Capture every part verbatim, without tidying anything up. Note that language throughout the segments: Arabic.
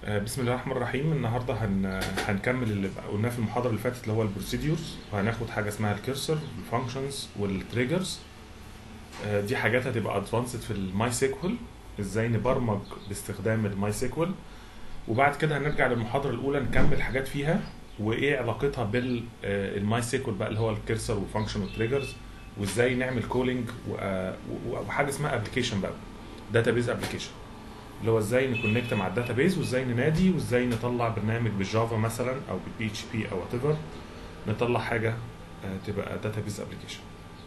آه، بسم الله الرحمن الرحيم. النهارده هن... هنكمل اللي قلناه في المحاضره اللي فاتت اللي هو البروسيديورز، وهناخد حاجه اسمها الكيرسر والفانكشنز والتريجرز. دي حاجات هتبقى ادفانسد في الماي سيكوال، ازاي نبرمج باستخدام الماي سيكوال. وبعد كده هنرجع للمحاضره الاولى نكمل حاجات فيها وايه علاقتها بالماي سيكوال بقى اللي هو الكيرسر والفانكشن والتريجرز، وازاي نعمل كولينج وحاجه اسمها ابلكيشن بقى، داتابيز ابلكيشن، اللي هو ازاي نكونكت مع الداتابيز وازاي ننادي وازاي نطلع برنامج بالجافا مثلا او بالبي اتش بي او وات ايفر، نطلع حاجه تبقى داتابيز ابلكيشن.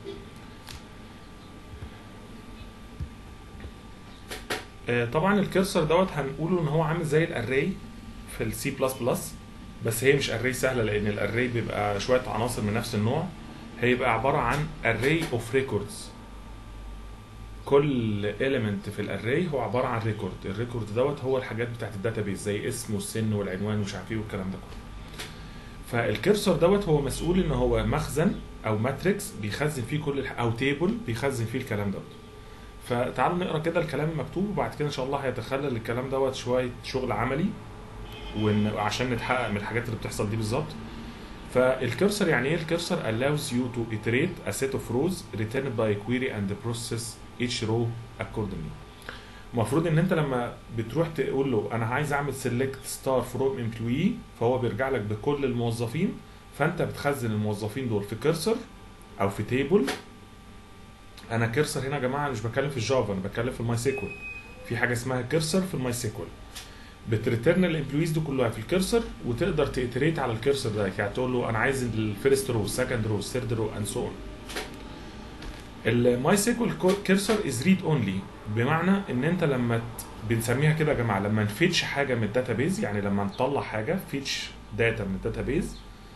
طبعا الكيرسر دوت هنقوله ان هو عامل زي الاري في السي بلس بلس، بس هي مش اري سهله لان الاري بيبقى شويه عناصر من نفس النوع. هيبقى عباره عن array of records، كل element في الاري هو عباره عن ريكورد. الريكورد دوت هو الحاجات بتاعت الداتابيز زي اسم والسن والعنوان ومش عارف ايه والكلام ده كله. فالكيرسر دوت هو مسؤول ان هو مخزن او ماتريكس بيخزن فيه كل الح... او تيبل بيخزن فيه الكلام دوت. فتعالوا نقرا كده الكلام المكتوب، وبعد كده ان شاء الله هيتخلل الكلام دوت شويه شغل عملي وعشان نتحقق من الحاجات اللي بتحصل دي بالظبط. فالكيرسر يعني ايه؟ الكيرسر allows you to iterate a set of rows returned by query and process each row accordingly. المفروض ان انت لما بتروح تقول له انا عايز اعمل select star from employee، فهو بيرجع لك بكل الموظفين، فانت بتخزن الموظفين دول في كيرسر او في تيبل. انا كيرسر هنا يا جماعه مش بتكلم في الجافا، انا بتكلم في الماي سيكوال. في حاجه اسمها كيرسر في الماي سيكوال، بتريترن الامبلويز دي كلها في الكيرسر، وتقدر تيتريت على الكيرسر ده، يعني تقول له انا عايز الفيرست رو، سكند رو، ثيرد رو اند سو اون. الماي سيكوال كيرسر از ريد اونلي، بمعنى ان انت لما بنسميها كده يا جماعه لما نفيتش حاجه من الداتابيز، يعني لما نطلع حاجه فيتش داتا من الداتابيز،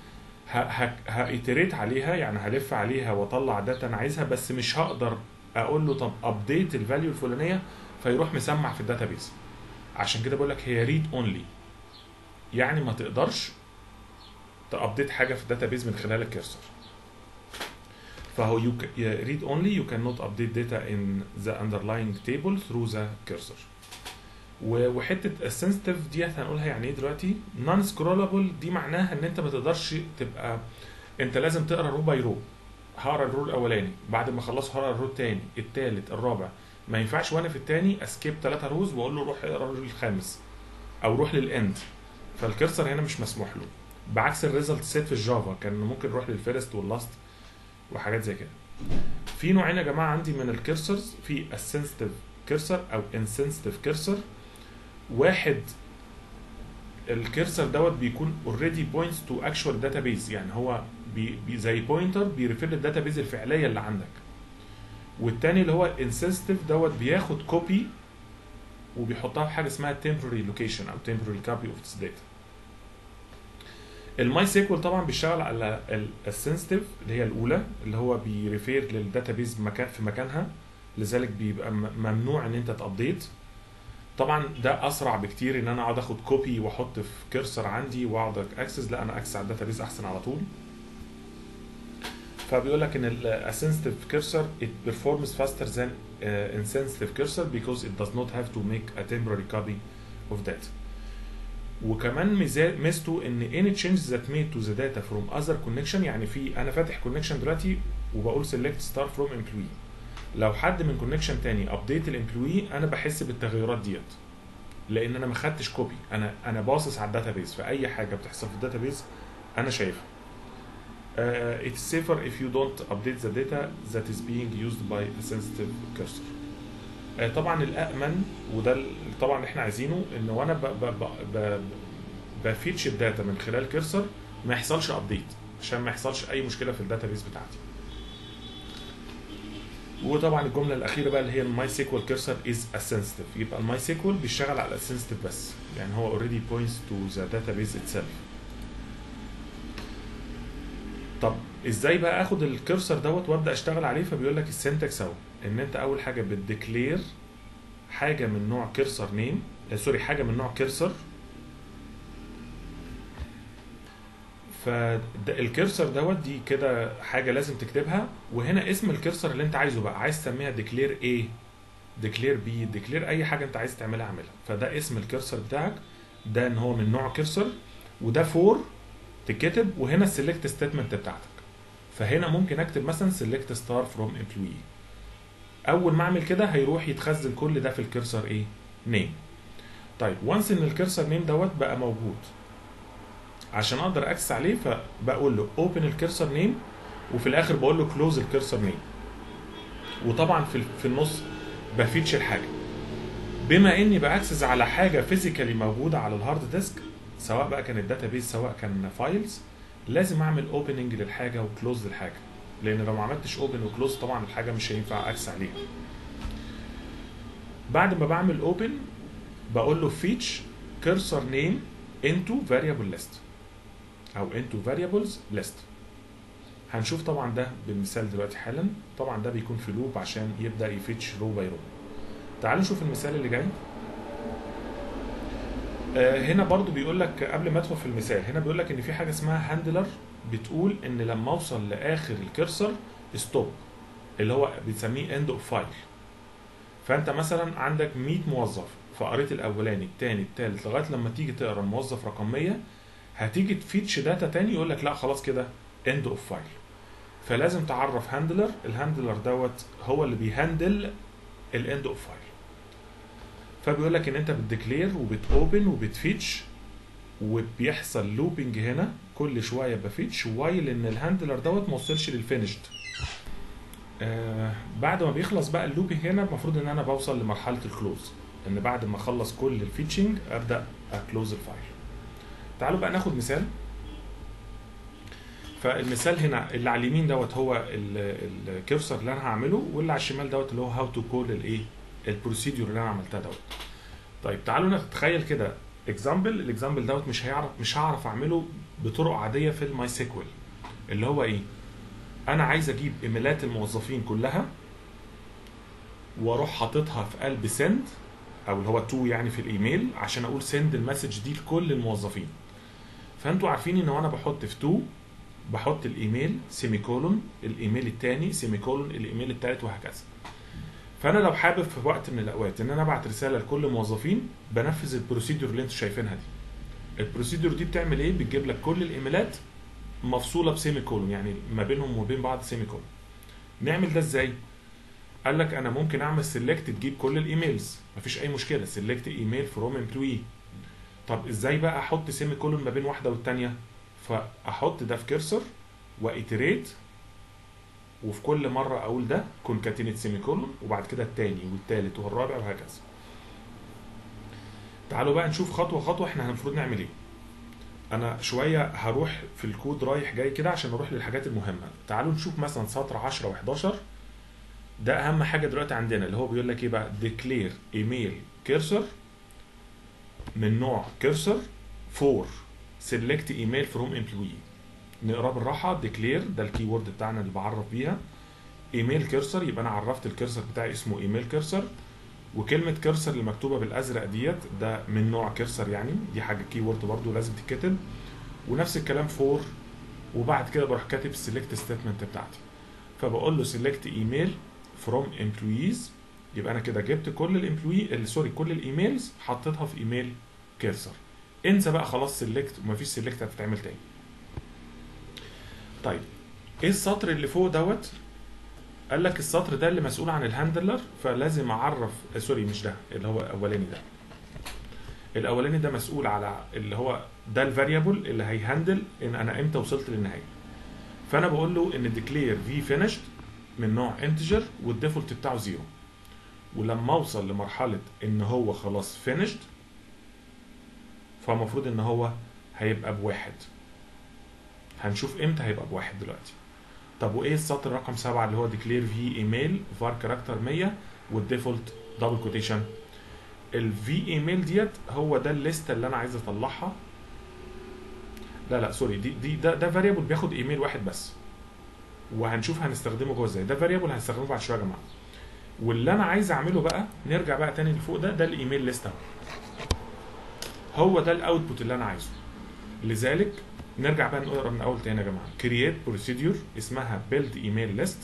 هايتريت عليها، يعني هلف عليها واطلع داتا انا عايزها، بس مش هقدر اقول له طب ابديت الفاليو الفلانيه فيروح مسمع في الداتابيز. عشان كده بقول لك هي ريد اونلي، يعني ما تقدرش تابديت حاجه في الداتابيز من خلال الكيرسر. فهو you read only, you cannot update data in the underlying table through the cursor. وحته السنسيتيف دي هنقولها يعني ايه دلوقتي. نون سكرولابل دي معناها ان انت ما تقدرش تبقى، انت لازم تقرا رو باي رو. هقرا الرو الاولاني، بعد ما اخلص هقرا الرو الثاني الثالث الرابع. ما ينفعش وانا في الثاني اسكيب ثلاثه روز واقول له روح اقرا الرو الخامس او روح للاند. فالكيرسر هنا مش مسموح له، بعكس الريزلت سيت في الجافا كان ممكن نروح للفيرست واللاست وحاجات زي كده. في نوعين يا جماعه عندي من الكيرسرز، في السنسيتيف كيرسر او انسنسيتيف كيرسر. واحد الكيرسر دوت بيكون اوريدي بوينتس تو اكشوال داتابيز، يعني هو بي بي زي بوينتر بيريفير للداتابيز الفعليه اللي عندك. والتاني اللي هو الانسنسيتيف دوت بياخد كوبي وبيحطها في حاجه اسمها temporary location او temporary copy of its data. الماي سيكوال طبعا بيشتغل على السنسيتيف اللي هي الاولى، اللي هو بيريفير للداتابيز مكان في مكانها، لذلك بيبقى ممنوع ان انت تابديت. طبعا ده اسرع بكتير ان انا اقعد اخد كوبي واحط في كيرسر عندي واقعد اكسس، لا انا اكسس على الداتابيز احسن على طول. فبيقول لك ان السنسيتيف كيرسر it performs faster than uh, insensitive cursor because it does not have to make a temporary copy of data. وكمان ميزته ان any changes that made to the data from other connection، يعني في انا فاتح كونكشن دلوقتي وبقول select star from employee، لو حد من كونكشن تاني ابديت الامبلوي انا بحس بالتغيرات ديت، لان انا ما خدتش كوبي، انا انا باصص على الداتابيز، فاي حاجه بتحصل في الداتابيز انا شايفها. uh, it's safer if you don't update the data that is being used by a sensitive cursor. طبعا الامن وده طبعا احنا عايزينه ان وانا ب ب ب بفيتش الداتا من خلال كيرسر ما يحصلش ابديت، عشان ما يحصلش اي مشكله في الداتابيز بتاعتي. وطبعا الجمله الاخيره بقى اللي هي الماي سيكوال كيرسر از اسنسيتيف، يبقى الماي سيكوال بيشتغل على الاسنسيتيف بس، يعني هو اوريدي بوينتس تو ذا داتابيز اتسيلف. طب ازاي بقى اخد الكيرسر دوت وابدا اشتغل عليه؟ فبيقول لك السنتكس اهو، ان انت اول حاجه بتديكلير حاجه من نوع كيرسر نيم، سوري حاجه من نوع كيرسر. فالكيرسر دوت دي كده حاجه لازم تكتبها، وهنا اسم الكيرسر اللي انت عايزه بقى، عايز تسميها ديكلير ايه، ديكلير بي، ديكلير اي حاجه انت عايز تعملها اعملها. فده اسم الكيرسر بتاعك ده ان هو من نوع كيرسر، وده فور تكتب، وهنا السيلكت ستيتمنت بتاعتك. فهنا ممكن اكتب مثلا سيلكت ستار فروم امبلوي. اول ما اعمل كده هيروح يتخزن كل ده في الكيرسر ايه نيم. طيب وانس ان الكيرسر نيم دوت بقى موجود، عشان اقدر اكسس عليه فبقول له اوبن الكيرسر نيم، وفي الاخر بقول له كلوز الكيرسر نيم. وطبعا في في النص بفيتش الحاجه. بما اني باكسس على حاجه فيزيكالي موجوده على الهارد ديسك، سواء بقى كانت داتابيز سواء كان فايلز، لازم اعمل اوبننج للحاجه وكلوز للحاجه، لان لو ما عملتش اوبن وكلوز طبعا الحاجه مش هينفع اكسس عليها. بعد ما بعمل اوبن بقول له فيتش كيرسر نيم انتو فاريبل ليست او انتو فاريبلز ليست. هنشوف طبعا ده بالمثال دلوقتي حالا. طبعا ده بيكون في لوب عشان يبدا يفيتش رو باي رو. تعالوا نشوف المثال اللي جاي. آه هنا برضو بيقول لك قبل ما ادخل في المثال، هنا بيقول لك ان في حاجه اسمها هاندلر بتقول ان لما اوصل لاخر الكيرسر ستوب، اللي هو بنسميه اند اوف فايل. فانت مثلا عندك مية موظف، فقريت الاولاني الثاني الثالث لغايه لما تيجي تقرا الموظف رقم مية، هتيجي تفيتش داتا تاني يقول لك لا خلاص كده اند اوف فايل. فلازم تعرف هاندلر. الهاندلر دوت هو اللي بيهندل الاند اوف فايل. فبيقول لك ان انت بتديكلير وبتوبن وبتفيتش، وبيحصل لوبنج هنا كل شويه بفيتش، وايل ان الهاندلر دوت ما وصلش للفينيشد. آه بعد ما بيخلص بقى اللوبنج هنا المفروض ان انا بوصل لمرحله الكلوز، ان بعد ما اخلص كل الفيتشنج ابدا اكلوز الفايل. تعالوا بقى ناخد مثال. فالمثال هنا اللي على اليمين دوت هو الكيرسر اللي انا هعمله، واللي على الشمال دوت اللي هو هاو تو كول الايه البروسيدور اللي انا عملتها دوت. طيب تعالوا نتخيل كده اكزامبل. الاكزامبل دوت مش هيعرف مش هعرف اعمله بطرق عاديه في الماي سيكوال. اللي هو ايه؟ انا عايز اجيب ايميلات الموظفين كلها واروح حاططها في قلب سند، او اللي هو تو يعني في الايميل، عشان اقول سند المسج دي لكل الموظفين. فانتوا عارفين ان وانا بحط في تو بحط الايميل سيمي كولون، الايميل الثاني سيمي كولون، الايميل الثالث، وهكذا. فانا لو حابب في وقت من الاوقات ان انا ابعت رساله لكل الموظفين، بنفذ البروسيدور اللي انتوا شايفينها دي. البروسيدور دي بتعمل ايه؟ بتجيب لك كل الايميلات مفصوله بسيمي كولون، يعني ما بينهم وبين بعض سيمي كولون. نعمل ده ازاي؟ قال لك انا ممكن اعمل سيلكت تجيب كل الايميلز، مفيش اي مشكله، سيلكت ايميل فروم امبلوي. طب ازاي بقى احط سيمي كولون ما بين واحده والثانيه؟ فاحط ده في كيرسر وايتريت، وفي كل مره اقول ده كونكاتينيت سيمي كولون، وبعد كده الثاني والثالث والرابع وهكذا. تعالوا بقى نشوف خطوه خطوه احنا المفروض نعمل ايه. انا شويه هروح في الكود رايح جاي كده عشان اروح للحاجات المهمه. تعالوا نشوف مثلا سطر عشرة وحداشر. ده اهم حاجه دلوقتي عندنا، اللي هو بيقول لك ايه بقى؟ ديكلير ايميل كيرسر من نوع كيرسر فور سيلكت ايميل فروم امبلوي. نقرا بالراحه. ديكلير ده الكي وورد بتاعنا اللي بعرف بيها ايميل كيرسر، يبقى انا عرفت الكيرسر بتاعي اسمه ايميل كيرسر، وكلمه كيرسر اللي مكتوبه بالازرق ديت ده من نوع كيرسر، يعني دي حاجه كي وورد برده لازم تتكتب. ونفس الكلام فور، وبعد كده بروح كاتب السيلكت ستيتمنت بتاعتي. فبقول له سيلكت ايميل فروم امبلويز، يبقى انا كده جبت كل الامبلوي سوري كل الايميلز حطيتها في ايميل كيرسر. انسى بقى خلاص سيلكت، ومفيش سيلكت هتتعمل تاني. طيب ايه السطر اللي فوق دوت؟ قال لك السطر ده اللي مسؤول عن الهاندلر، فلازم اعرف سوري مش ده اللي هو الاولاني ده. الاولاني ده مسؤول على اللي هو ده الفاريبل اللي هيهندل ان انا امتى وصلت للنهايه. فانا بقول له ان ديكلير في فينيشد من نوع انتجر والديفولت بتاعه زيرو، ولما اوصل لمرحله ان هو خلاص فينيشد فالمفروض ان هو هيبقى بواحد. هنشوف امتى هيبقى بواحد دلوقتي. طب وايه السطر رقم سبعة اللي هو ديكلير في ايميل فار كاركتر مية والديفولت دبل كوتيشن؟ الفي ايميل ديت هو ده الليسته اللي انا عايز اطلعها. لا لا سوري دي دي ده ده فاريبل بياخد ايميل واحد بس، وهنشوف هنستخدمه جوه ازاي. ده فاريبل هنستخدمه بعد شويه يا جماعه. واللي انا عايز اعمله بقى، نرجع بقى تاني لفوق، ده ده الايميل ليست اهو، هو ده الاوتبوت اللي انا عايزه. لذلك نرجع بقى نقرا من اول تاني يا جماعه. كرييت بروسيدور اسمها بيلد ايميل ليست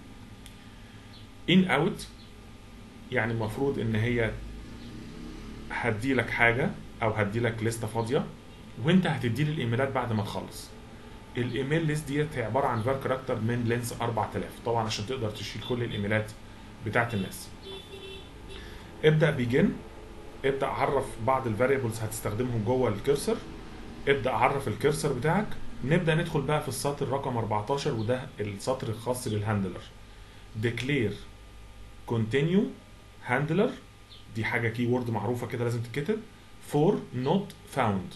ان اوت، يعني المفروض ان هي هدي لك حاجه او هدي لك لسته فاضيه وانت هتدي لي الايميلات بعد ما تخلص. الايميل ليست ديت عباره عن فار كاركتر من لينس أربعة آلاف طبعا عشان تقدر تشيل كل الايميلات بتاعت الناس. ابدا بيجن، ابدا عرف بعض الفاريبلز هتستخدمهم جوه الكرسر، ابدا عرف الكرسر بتاعك. نبدا ندخل بقى في السطر رقم أربعتاشر وده السطر الخاص بالهاندلر. declare continue handler، دي حاجه كي وورد معروفه كده لازم تتكتب. for not found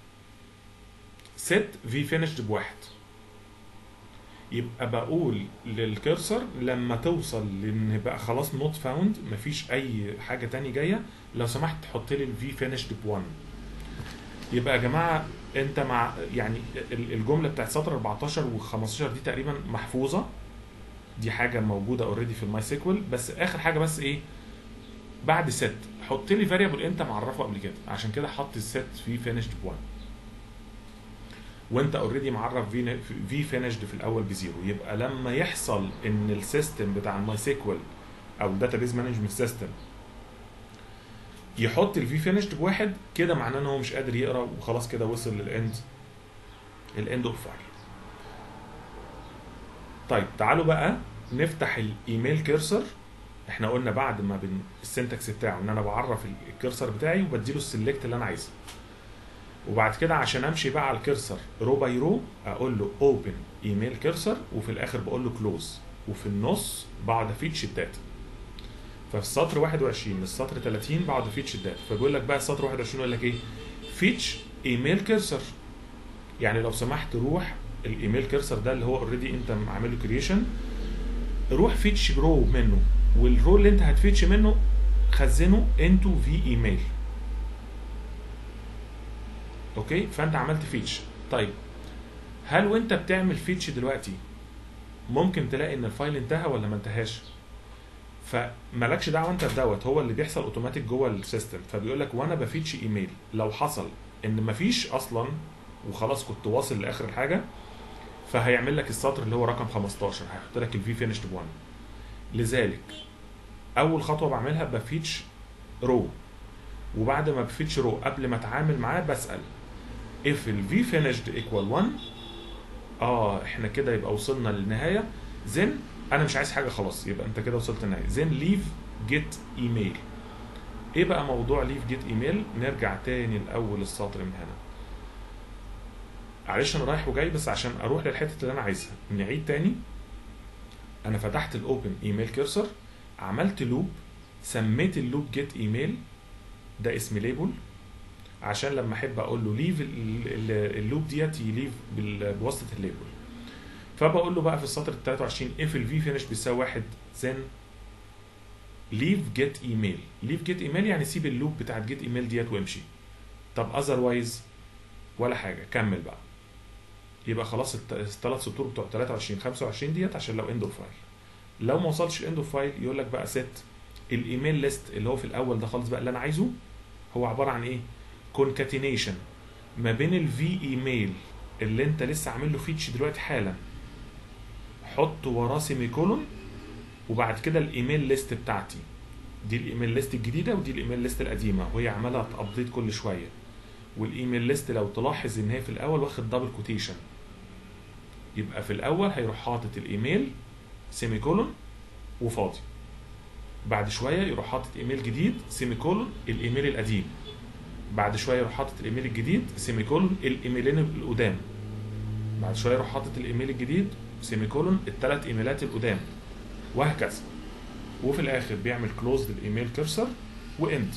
set v finished بواحد. يبقى بقول للكرسر لما توصل لان بقى خلاص نوت فاوند مفيش اي حاجه تاني جايه، لو سمحت حط لي الفي فينيشد ب1. يبقى يا جماعه انت مع يعني الجمله بتاعت سطر أربعتاشر و15 دي تقريبا محفوظه، دي حاجه موجوده اوريدي في الماي سيكوال. بس اخر حاجه بس ايه بعد ست حط لي فاريبل انت معرفه قبل كده، عشان كده حط الست في فينيشد ب1 وانت اوريدي معرف في في فينيشد في الاول بزيرو. يبقى لما يحصل ان السيستم بتاع الماي سيكوال او الداتابيز مانجمنت سيستم يحط الفي فينيشد بواحد كده معناه ان هو مش قادر يقرا وخلاص كده وصل للاند الاند اوف فايل. طيب تعالوا بقى نفتح الايميل كيرسر. احنا قلنا بعد ما بن السنتكس بتاعه ان انا بعرف الكيرسر بتاعي وبديله السلكت اللي انا عايزه، وبعد كده عشان امشي بقى على الكرسر رو باي رو اقول له اوبن ايميل كرسر وفي الاخر بقول له كلوز، وفي النص بقعد افيتش الداتا. ففي السطر واحد وعشرين للسطر ثلاثين بقعد افيتش الداتا. فبيقول لك بقى السطر واحد وعشرين يقول لك ايه؟ فيتش ايميل كرسر. يعني لو سمحت روح الايميل كرسر ده اللي هو اوريدي انت عامل له كريشن، روح فيتش رو منه، والرو اللي انت هتفيتش منه خزنه انتو في ايميل. اوكي فانت عملت فيتش. طيب هل وانت بتعمل فيتش دلوقتي ممكن تلاقي ان الفايل انتهى ولا ما انتهاش؟ فمالكش دعوه انت بدوت، هو اللي بيحصل اوتوماتيك جوه السيستم. فبيقول لك وانا بفيتش ايميل لو حصل ان مفيش اصلا وخلاص كنت واصل لاخر الحاجه، فهيعمل لك السطر اللي هو رقم خمستاشر هيحط لك الفي فينيشد ب1. لذلك اول خطوه بعملها بفيتش رو، وبعد ما بفيتش رو قبل ما اتعامل معاه بسال if ال v finished equal واحد، اه احنا كده يبقى وصلنا للنهايه. then انا مش عايز حاجه خلاص، يبقى انت كده وصلت للنهايه. then leave get email. ايه بقى موضوع leave get email؟ نرجع تاني لاول السطر من هنا. معلش انا رايح وجاي بس عشان اروح للحته اللي انا عايزها. نعيد تاني. انا فتحت الاوبن ايميل كيرسر، عملت لوب، سميت اللوب get email، ده اسم ليبل عشان لما احب اقول له ليف اللوب ديت يليف بواسطه الليبل. فبقول له بقى في السطر ثلاثة وعشرين if الفي فينيش بيساوي واحد then leave get email. leave get email يعني سيب اللوب بتاعت get email ديت وامشي. طب otherwise ولا حاجه، كمل بقى. يبقى خلاص الثلاث سطور بتوع ثلاثة وعشرين خمسة وعشرين ديت عشان لو end of file. لو ما وصلش الاند اوف فايل يقول لك بقى set الايميل ليست اللي هو في الاول ده خالص بقى اللي انا عايزه. هو عباره عن ايه؟ concatenation ما بين الفي ايميل اللي انت لسه عامل له فيتش دلوقتي حالا، حط وراه سيمي كولون، وبعد كده الايميل ليست بتاعتي دي الايميل ليست الجديده ودي الايميل ليست القديمه وهي عماله تابديت كل شويه. والايميل ليست لو تلاحظ ان هي في الاول واخد دبل كوتيشن، يبقى في الاول هيروح حاطط الايميل سيمي كولون وفاضي، بعد شويه يروح حاطط ايميل جديد سيمي كولون الايميل القديم، بعد شويه يروح حاطط الايميل الجديد سيمي كولون الايميلين القدام، بعد شويه يروح حاطط الايميل الجديد سيمي كولون الثلاث ايميلات القدام، وهكذا. وفي الاخر بيعمل كلوز للايميل كيرسر واند.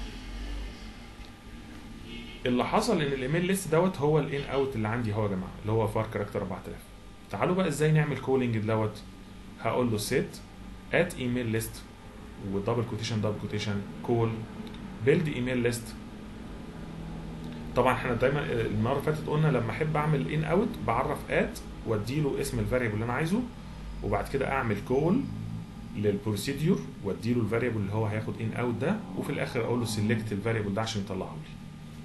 اللي حصل ان الايميل ليست دوت هو الان اوت اللي عندي هو يا جماعه اللي هو فار كاركتر أربعة آلاف. تعالوا بقى ازاي نعمل كولينج دوت. هقول له set at email list ودبل كوتيشن دبل كوتيشن كول build email list. طبعا احنا دايما المره اللي فاتت قلنا لما احب اعمل ان اوت بعرف ات واديله اسم الفاريبل اللي انا عايزه، وبعد كده اعمل كول للبروسيدور واديله الفاريبل اللي هو هياخد ان اوت ده، وفي الاخر اقول له سيلكت الفاريبل ده عشان يطلعه لي.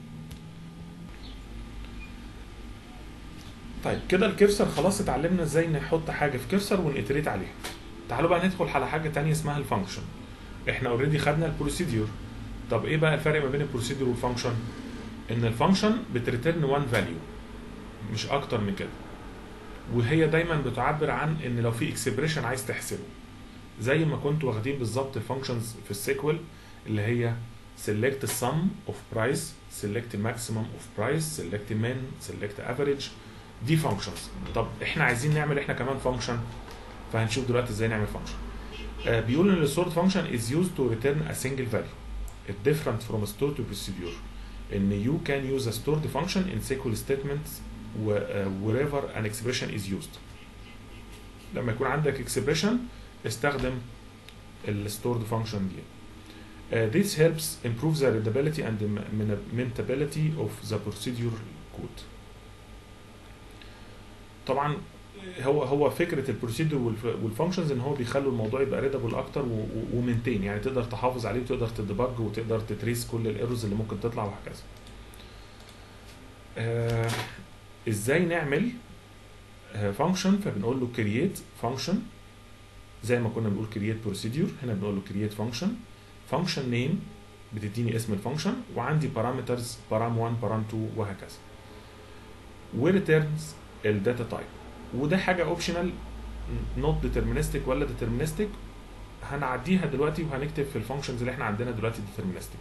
طيب كده الكيرسر خلاص اتعلمنا ازاي نحط حاجه في كيرسر ونيتريت عليها. تعالوا بقى ندخل على حاجه ثانيه اسمها الفانكشن. احنا اوريدي خدنا البروسيدور. طب ايه بقى الفرق ما بين البروسيدور والفانكشن؟ ان الفانكشن بتريتيرن وان فاليو مش اكتر من كده، وهي دايما بتعبر عن ان لو في اكسبريشن عايز تحسبه، زي ما كنتوا واخدين بالظبط الفانكشنز في السيكوال اللي هي select the sum of price, select the maximum of price, select the min, select the average. دي functions. طب احنا عايزين نعمل احنا كمان function، فهنشوف دلوقتي ازاي نعمل function. آه بيقول ان السورت function is used to return a single value. It's different from a stored procedure. ان you can use a stored function in SQL statements wherever an expression is used. لما يكون عندك expression استخدم ال stored function دي. Uh, this helps improve the readability and the mutability of the procedure code. طبعا هو هو فكره البروسيدور والفانكشنز ان هو بيخلوا الموضوع يبقى ريدابل اكتر ومنتين، يعني تقدر تحافظ عليه وتقدر تديبج وتقدر تتريس كل الايرورز اللي ممكن تطلع وهكذا. آه ازاي نعمل فانكشن؟ آه فبنقول له create function زي ما كنا بنقول create procedure، هنا بنقول له create function. function name بتديني اسم الفانكشن، وعندي parameters param واحد param اتنين وهكذا، وريتيرنز الداتا تايب. وده حاجه اوبشنال نوت ديترمينستيك ولا ديترمينستيك، هنعديها دلوقتي وهنكتب في الفانكشنز اللي احنا عندنا دلوقتي ديترمينستيك،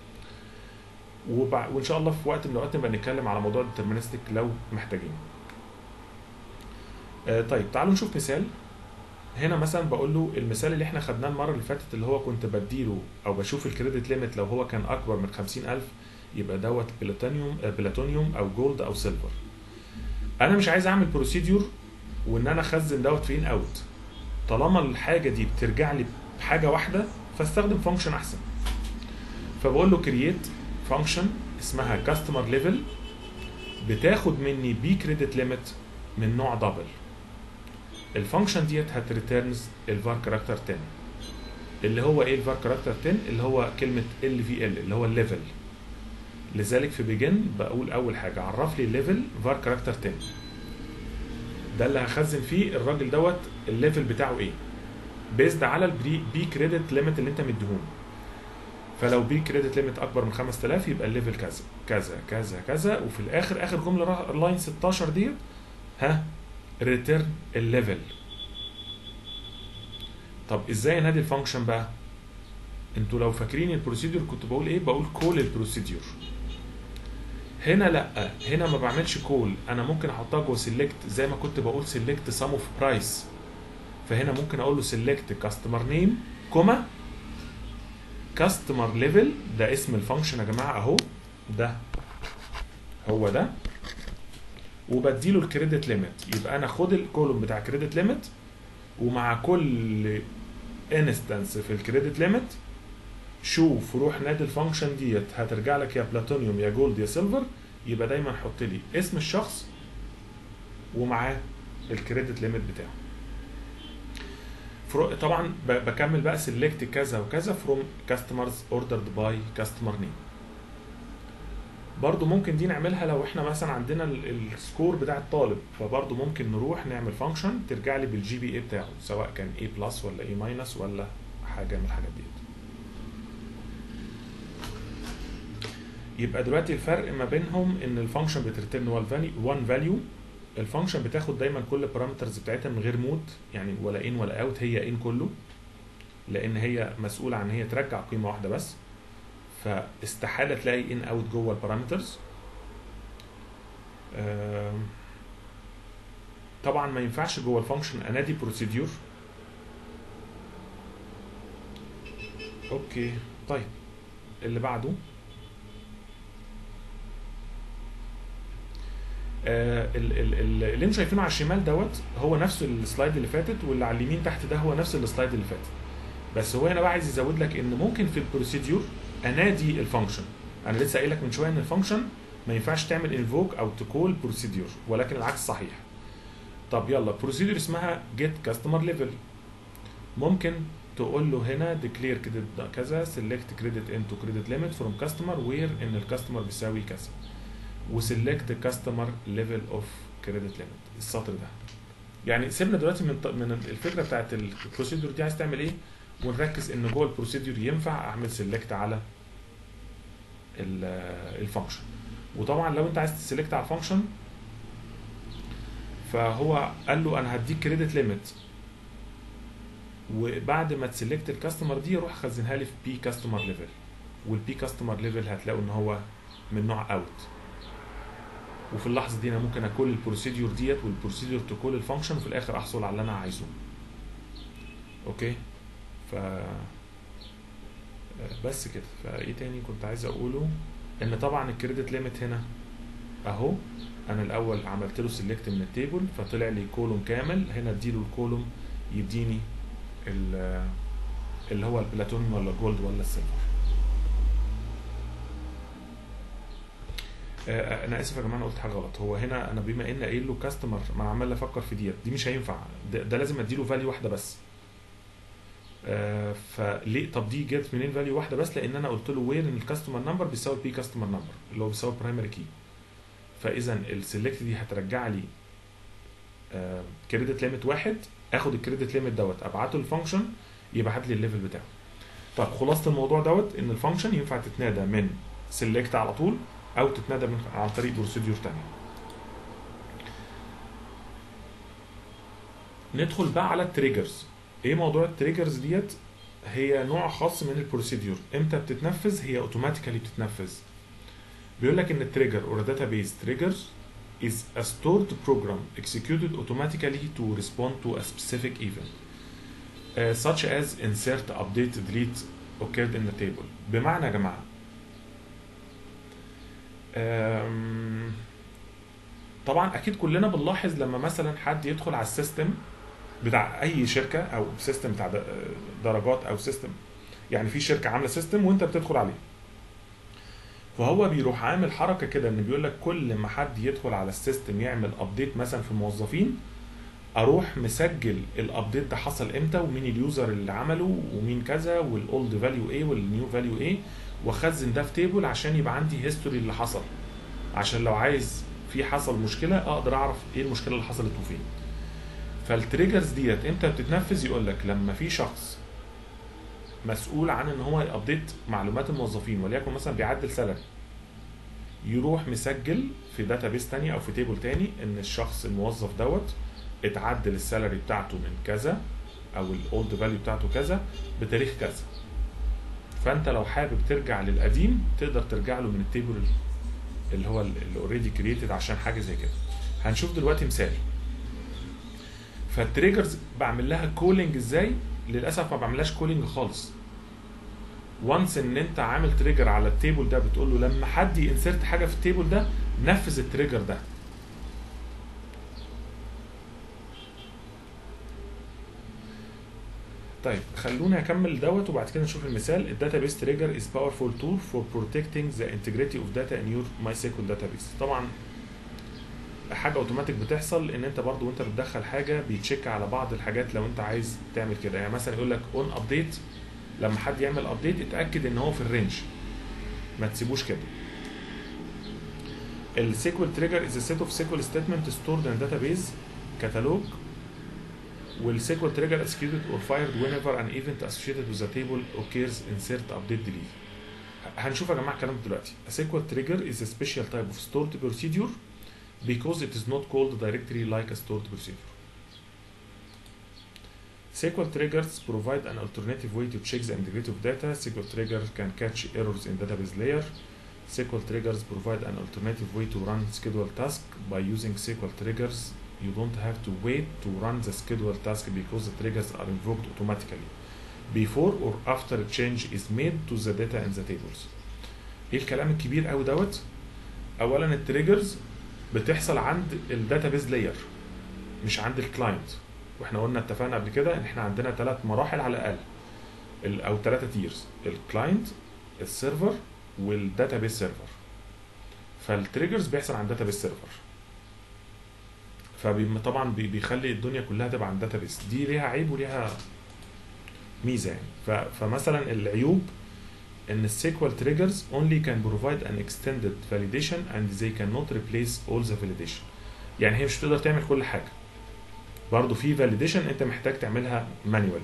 وان شاء الله في وقت من الاوقات نبقى نتكلم على موضوع الديترمينستيك لو محتاجين. آه طيب تعالوا نشوف مثال. هنا مثلا بقول له المثال اللي احنا خدناه المره اللي فاتت اللي هو كنت بديله او بشوف الكريدت ليميت لو هو كان اكبر من خمسين ألف يبقى دوت بلاتونيوم بلاتونيوم او جولد او سيلفر. انا مش عايز اعمل بروسيدور وان انا اخزن دوت في ان اوت، طالما الحاجه دي بترجع لي بحاجه واحده فاستخدم فانكشن احسن. فبقول له كرييت فانكشن اسمها كاستمر ليفل بتاخد مني بي كريدت ليميت من نوع دبل. الفانكشن ديت هتريتيرنز الفار كاركتر عشرة اللي هو ايه الفار كاركتر عشرة اللي هو كلمه ال في ال اللي هو الليفل. لذلك في بيجن بقول اول حاجه عرف لي الليفل فار كاركتر عشرة، ده اللي هخزن فيه الراجل دوت الليفل بتاعه ايه بيزد على البي بي كريدت ليميت اللي انت مديهون. فلو بي كريدت ليميت اكبر من خمسة آلاف يبقى الليفل كذا كذا كذا كذا، وفي الاخر اخر جمله لاين ستاشر ديت ها ريتيرن الليفل. طب ازاي انادي الفانكشن بقى؟ انتوا لو فاكرين البروسيدور كنت بقول ايه؟ بقول كول البروسيدور. هنا لا، هنا ما بعملش كول، انا ممكن احطها جوه سيلكت زي ما كنت بقول سيلكت سم اوف برايس. فهنا ممكن اقول له سيلكت كاستمر نيم كوما كاستمر ليفل، ده اسم الفانكشن يا جماعه اهو، ده هو ده، وبديله الكريدت ليميت. يبقى انا خد الكولوم بتاع كريدت ليميت، ومع كل انستنس في الكريدت ليميت شوف روح نادي الفانكشن ديت هترجع لك يا بلاتونيوم يا جولد يا سيلفر. يبقى دايما حط لي اسم الشخص ومعاه الكريدت ليميت بتاعه. طبعا بكمل بقى سيلكت كذا وكذا فروم كاستمرز اوردرد باي كاستمر نيم. برضو ممكن دي نعملها لو احنا مثلا عندنا السكور بتاع الطالب، فبرضو ممكن نروح نعمل فانكشن ترجع لي بالجي بي اي بتاعه سواء كان اي بلس ولا اي ماينس ولا حاجه من الحاجات دي. يبقى دلوقتي الفرق ما بينهم ان الفانكشن بتريتيرن وان فاليو، الفانكشن بتاخد دايما كل البارامترز بتاعتها من غير مود، يعني ولا ان ولا اوت، هي ان كله، لان هي مسؤوله عن هي ترجع قيمه واحده بس، فاستحاله تلاقي ان اوت جوه البارامترز. طبعا ما ينفعش جوه الفانكشن انادي بروسيدور. اوكي طيب اللي بعده آه اللي انتم شايفينه على الشمال دوت هو نفس السلايد اللي فاتت، واللي على اليمين تحت ده هو نفس السلايد اللي فاتت، بس هو هنا بقى عايز يزود لك ان ممكن في البروسيدور انادي الفانكشن. انا لسه قايل لك من شويه ان الفانكشن ما ينفعش تعمل انفوك او تكول بروسيدور، ولكن العكس صحيح. طب يلا بروسيدور اسمها جيت كاستمر ليفل، ممكن تقول له هنا ديكلير كريدت كذا سيلكت كريدت انتو كريدت ليميت فروم كاستمر وير ان الكاستمر بيساوي كذا، وسيلكت كاستمر ليفل اوف كريدت ليميت السطر ده. يعني سيبنا دلوقتي من من الفكره بتاعت البروسيدور دي عايز تعمل ايه، ونركز ان جوه البروسيدور ينفع اعمل سيلكت على الفانكشن. وطبعا لو انت عايز تسلكت على الفانكشن فهو قال له انا هديك كريدت ليميت، وبعد ما تسلكت الكاستمر دي روح خزنها لي في بي كاستمر ليفل، والبي كاستمر ليفل هتلاقوا ان هو من نوع اوت. وفي اللحظه دي انا ممكن اكل البروسيدور ديت والبروسيدور تكول الفانكشن وفي الاخر احصل على اللي انا عايزه. اوكي ف بس كده. فايه تاني كنت عايز اقوله؟ ان طبعا الكريدت ليميت هنا اهو انا الاول عملت له سيلكت من التيبل فطلع لي كولوم كامل، هنا اديله الكولوم يديني اللي هو البلاتونيوم ولا الجولد ولا السيلفر. انا اسف يا جماعه انا قلت حاجه غلط. هو هنا انا بما ان قايل له كاستمر، ما انا عمال افكر في ديت، دي مش هينفع، ده, ده لازم اديله فاليو واحده بس. فليه؟ طب دي جت منين فاليو واحده بس؟ لان انا قلت له وير ان الكاستمر نمبر بيساوي بي كاستمر نمبر اللي هو بيساوي برايمري كي. فاذا السلكت دي هترجع لي كريدت ليميت واحد، اخد الكريدت ليميت دوت ابعته للفانكشن يبعت لي الليفل بتاعه. طب خلاصه الموضوع دوت ان الفانكشن ينفع تتنادى من سلكت على طول او تتنادى من عن طريق بروسيدور ثانيه. ندخل بقى على التريجرز. ايه موضوع التريجرز ديت؟ هي نوع خاص من البروسيدور، امتى بتتنفذ؟ هي اوتوماتيكالي بتتنفذ. بيقول لك ان التريجر اور داتابيز تريجرز is a stored program executed automatically to respond to a specific event uh, such as insert, update, delete occurred in the table. بمعنى يا جماعه طبعا اكيد كلنا بنلاحظ لما مثلا حد يدخل على السيستم بتاع اي شركه او سيستم بتاع درجات او سيستم، يعني في شركه عامله سيستم وانت بتدخل عليه، فهو بيروح عامل حركه كده ان بيقول لك كل ما حد يدخل على السيستم يعمل ابديت مثلا في الموظفين، اروح مسجل الابديت ده حصل امتى ومين اليوزر اللي عمله ومين كذا والاولد فاليو ايه والنيو فاليو ايه، واخزن ده في تيبل عشان يبقى عندي هيستوري اللي حصل، عشان لو عايز في حصل مشكله اقدر اعرف ايه المشكله اللي حصلت وفين. فالتريجرز ديت امتى بتتنفذ؟ يقول لك لما في شخص مسؤول عن ان هو يابديت معلومات الموظفين، وليكن مثلا بيعدل سالري، يروح مسجل في داتابيس ثانيه او في تيبل ثاني ان الشخص الموظف دوت اتعدل السالري بتاعته من كذا او الاولد فاليو بتاعته كذا بتاريخ كذا. فانت لو حابب ترجع للقديم تقدر ترجع له من التيبل اللي هو اللي اوريدي كرييتد عشان حاجه زي كده. هنشوف دلوقتي مثال. فالتريجرز بعمل لها كولينج ازاي؟ للاسف ما بعملهاش كولينج خالص. وانس ان انت عامل تريجر على التيبل ده بتقول له لما حد ينسرت حاجه في التيبل ده نفذ التريجر ده. طيب خلونا اكمل دوت وبعد كده نشوف المثال. الداتابيس تريجر is powerful tool for protecting the integrity of data in your MySQL database. طبعا حاجه اوتوماتيك بتحصل ان انت برضو وانت بتدخل حاجه بيتشيك على بعض الحاجات لو انت عايز تعمل كده. يعني مثلا يقول لك اون ابديت، لما حد يعمل ابديت اتاكد ان هو في الرينج، ما تسيبوش كده. السيكوال تريجر is a set of SQL statement stored in a database catalog. والسيكوال تريجر executed or fired whenever an event associated with the table occurs, insert, update, delete. هنشوف يا جماعه الكلام دلوقتي. A SQL trigger is a special type of stored procedure because it is not called directly like a stored procedure. S Q L triggers provide an alternative way to check the integrity of data. S Q L trigger can catch errors in database layer. S Q L triggers provide an alternative way to run scheduled task. By using S Q L triggers, you don't have to wait to run the scheduled task because the triggers are invoked automatically before or after a change is made to the data in the tables. ايه الكلام الكبير قوي دوت؟ اولا التريجرز بتحصل عند الداتابيز لاير مش عند الكلاينت، واحنا قلنا اتفقنا قبل كده ان احنا عندنا ثلاث مراحل على الاقل او ثلاثه تيرز: الكلاينت، السيرفر، والداتابيز سيرفر. فالتريجرز بيحصل عند داتابيز سيرفر، فطبعا بيخلي الدنيا كلها تبقى عند داتابيز. دي ليها عيب وليها ميزه يعني. فمثلا العيوب ان السيكوال تريجرز only can provide an extended validation and they cannot replace all the validation. يعني هي مش بتقدر تعمل كل حاجه، برضو في validation انت محتاج تعملها مانيوال.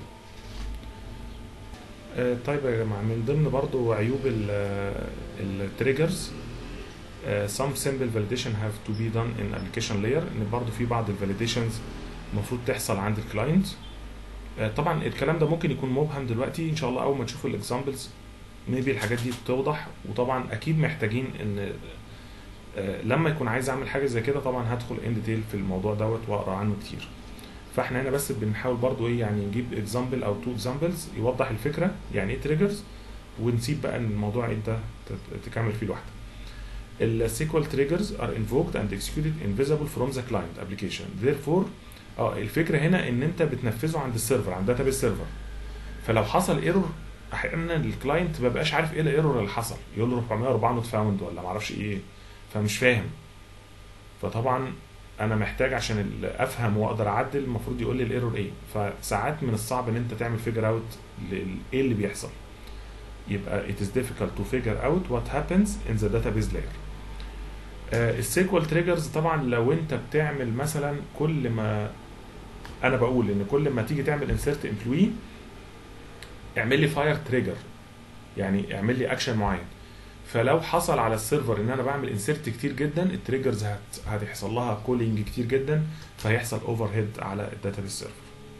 آه طيب يا جماعه، من ضمن برضو عيوب التريجرز uh, some simple validation have to be done in application layer، ان برضو في بعض الفاليديشنز المفروض تحصل عند الكلاينت. uh, طبعا الكلام ده ممكن يكون مبهم دلوقتي، ان شاء الله اول ما تشوفوا الاكزامبلز ميبي الحاجات دي توضح. وطبعا اكيد محتاجين ان uh, لما يكون عايز اعمل حاجه زي كده طبعا هدخل ان ديتيل في الموضوع دوت واقرا عنه كتير. فاحنا هنا بس بنحاول برضو ايه يعني نجيب اكزامبل او تو اكزامبلز يوضح الفكره يعني ايه تريجرز، ونسيب بقى الموضوع انت تكمل فيه لوحدك. ال S Q L triggers are invoked and executed invisible from the client application. Therefore اه الفكره هنا ان انت بتنفذه عند السيرفر، عند داتابيس سيرفر. فلو حصل ايرور احيانا الكلاينت ما بقاش عارف ايه الايرور اللي حصل، يقول له أربعمية وأربعة نوت فاوند ولا ما اعرفش ايه، فمش فاهم. فطبعا انا محتاج عشان افهم واقدر اعدل المفروض يقول لي الايرور ايه. فساعات من الصعب ان انت تعمل فيجر اوت ايه اللي بيحصل. يبقى it is difficult to figure out what happens in the database layer. السيكوال تريجرز طبعا لو انت بتعمل مثلا كل ما انا بقول ان كل ما تيجي تعمل انسيرت امبلوي اعمل لي فاير تريجر، يعني اعمل لي اكشن معين. فلو حصل على السيرفر ان انا بعمل انسيرت كتير جدا التريجرز هتحصل لها كولينج كتير جدا، فهيحصل اوفر هيد على الداتابيس سيرفر.